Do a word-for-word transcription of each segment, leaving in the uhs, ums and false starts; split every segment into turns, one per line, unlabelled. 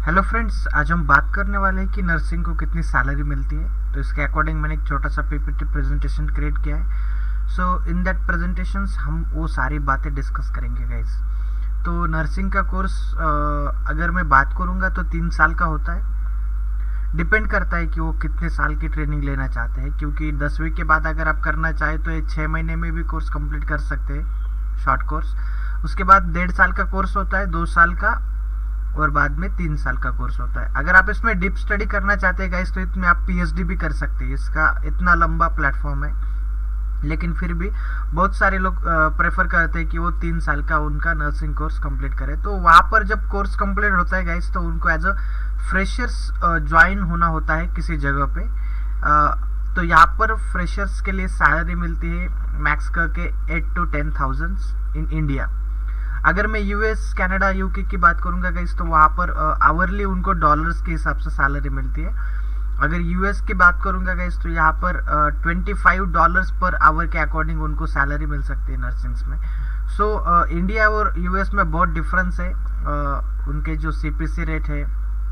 Hello friends, आज हम बात करने वाले हैं कि नर्सिंग को कितनी सैलरी मिलती है। तो इसके अकॉर्डिंग मैंने एक छोटा सा पीपीटी प्रेजेंटेशन क्रिएट किया है। सो इन दैट प्रेजेंटेशंस हम वो सारी बातें डिस्कस करेंगे गाइस। तो नर्सिंग का कोर्स अगर मैं बात करूँगा तो तीन साल का होता है। डिपेंड करता है कि वो कितने साल की ट्रेनिंग लेना चाहते हैं, क्योंकि दसवीं के बाद अगर आप करना चाहें तो ये छः महीने में भी कोर्स कंप्लीट कर सकते हैं, शॉर्ट कोर्स। उसके बाद डेढ़ साल का कोर्स होता है, दो साल का, और बाद में तीन साल का कोर्स होता है। अगर आप इसमें डीप स्टडी करना चाहते हैं गाइस तो इसमें आप पीएचडी भी कर सकते हैं। इसका इतना लंबा प्लेटफॉर्म है, लेकिन फिर भी बहुत सारे लोग प्रेफर करते हैं कि वो तीन साल का उनका नर्सिंग कोर्स कंप्लीट करें। तो वहाँ पर जब कोर्स कंप्लीट होता है गाइस तो उनको एज अ फ्रेशर्स ज्वाइन होना होता है किसी जगह पे। uh, तो यहाँ पर फ्रेशर्स के लिए सैलरी मिलती है मैक्स करके eight to ten thousand in India. अगर मैं यूएस, कनाडा, यूके की बात करूंगा गाइस तो वहाँ पर आवरली उनको डॉलर्स के हिसाब से सैलरी मिलती है। अगर यूएस की बात करूंगा गाइस तो यहाँ पर twenty five dollars per hour के अकॉर्डिंग उनको सैलरी मिल सकती है नर्सिंग्स में। सो so, इंडिया uh, और यूएस में बहुत डिफरेंस है uh, उनके जो सीपीसी रेट है।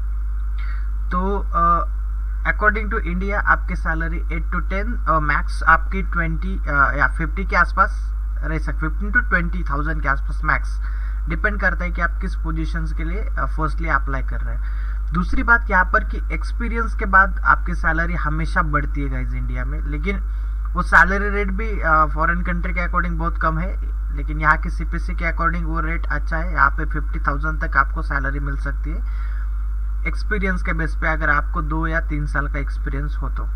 तो अकॉर्डिंग टू इंडिया आपकी salary eight to ten, max आपकी ट्वेंटी या फिफ्टी के आसपास रह सकते, फिफ्टीन टू ट्वेंटी थाउजेंड के आसपास मैक्स। डिपेंड करता है कि आप किस पोजीशन के लिए फर्स्टली अप्लाई कर रहे हैं। दूसरी बात यहाँ पर कि एक्सपीरियंस के बाद आपकी सैलरी हमेशा बढ़ती है गाइज इंडिया में, लेकिन वो सैलरी रेट भी फॉरेन कंट्री के अकॉर्डिंग बहुत कम है, लेकिन यहाँ की सीपीसी के अकॉर्डिंग वो रेट अच्छा है। यहाँ पे फिफ्टी थाउजेंड तक आपको सैलरी मिल सकती है एक्सपीरियंस के बेस पे, अगर आपको दो या तीन साल का एक्सपीरियंस हो तो।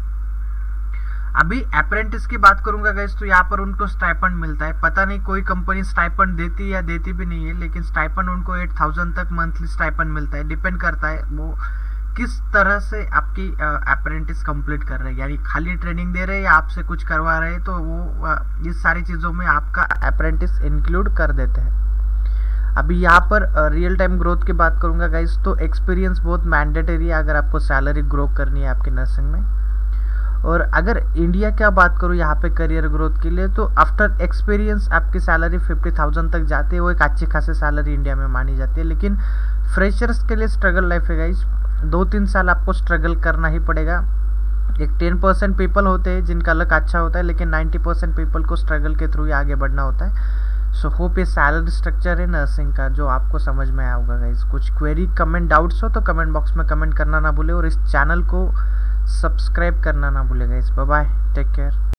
अभी अप्रेंटिस की बात करूंगा गाइस तो यहाँ पर उनको स्टाइपेंड मिलता है। पता नहीं कोई कंपनी स्टाइपेंड देती या देती भी नहीं है, लेकिन स्टाइपेंड उनको एट थाउजेंड तक मंथली स्टाइपेंड मिलता है। डिपेंड करता है वो किस तरह से आपकी अप्रेंटिस कंप्लीट कर रहे हैं, यानी खाली ट्रेनिंग दे रहे हैं या आपसे कुछ करवा रहे हैं, तो वो इस सारी चीज़ों में आपका अप्रेंटिस इंक्लूड कर देते हैं। अभी यहाँ पर रियल टाइम ग्रोथ की बात करूंगा गाइस तो एक्सपीरियंस बहुत मैंडेटरी है अगर आपको सैलरी ग्रो करनी है आपकी नर्सिंग में। और अगर इंडिया क्या बात करूँ यहाँ पे करियर ग्रोथ के लिए, तो आफ्टर एक्सपीरियंस आपकी सैलरी फिफ्टी थाउजेंड तक जाती है। वो एक अच्छी खासी सैलरी इंडिया में मानी जाती है, लेकिन फ्रेशर्स के लिए स्ट्रगल लाइफ है गाइस। दो तीन साल आपको स्ट्रगल करना ही पड़ेगा। एक टेन परसेंट पीपल होते हैं जिनका लक अच्छा होता है, लेकिन नाइन्टी परसेंट पीपल को स्ट्रगल के थ्रू ही आगे बढ़ना होता है। सो होप ये सैलरी स्ट्रक्चर है नर्सिंग का जो आपको समझ में आया होगा गाइस। कुछ क्वेरी, कमेंट, डाउट्स हो तो कमेंट बॉक्स में कमेंट करना ना भूले, और इस चैनल को सब्सक्राइब करना ना भूलेगा। इस बाय बाय, टेक केयर।